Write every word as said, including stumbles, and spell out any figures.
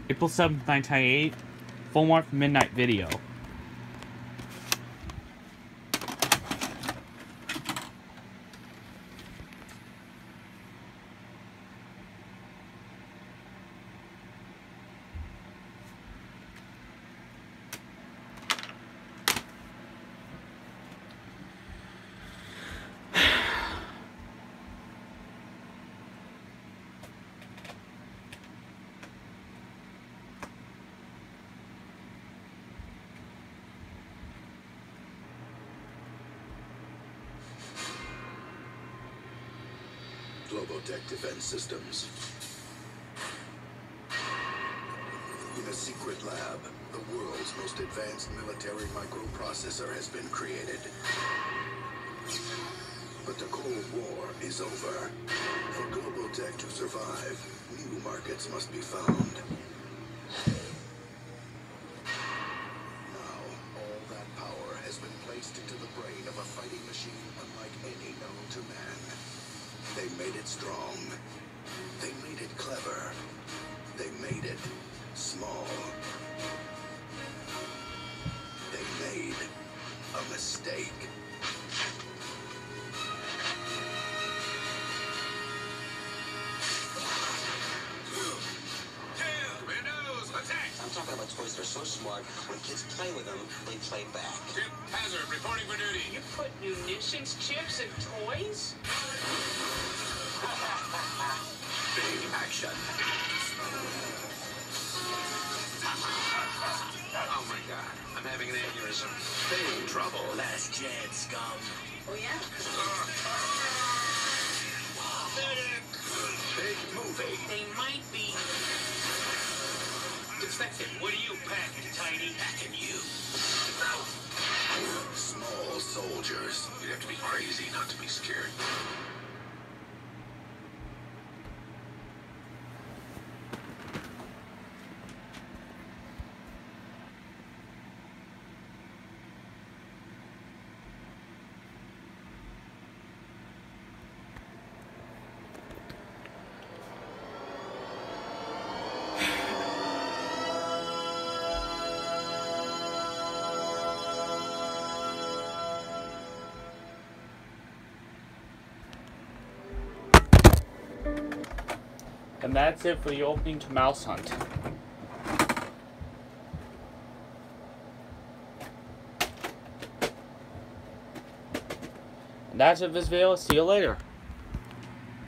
April seventh, nineteen ninety-eight, Full Mark Midnight Video. Globotech Defense Systems. In a secret lab, the world's most advanced military microprocessor has been created. But the Cold War is over. For Globotech to survive, new markets must be found. Now, all that power has been placed into the brain of a fighting machine unlike any known to man. They made it strong. They made it clever. They made it small. They made a mistake. Windows, attack! I'm talking about toys that are so smart, when kids play with them, they play back. Tip Hazard reporting for duty. You put munitions chips in toys? Big action. Oh my god, I'm having an aneurysm. Big trouble. Last chance, scum. Oh yeah? Big movie. They might be. Detective, what are you packing, Tiny? Packing you. Small soldiers. You'd have to be crazy not to be scared. And that's it for the opening to Mousehunt. And that's it for this video. See you later.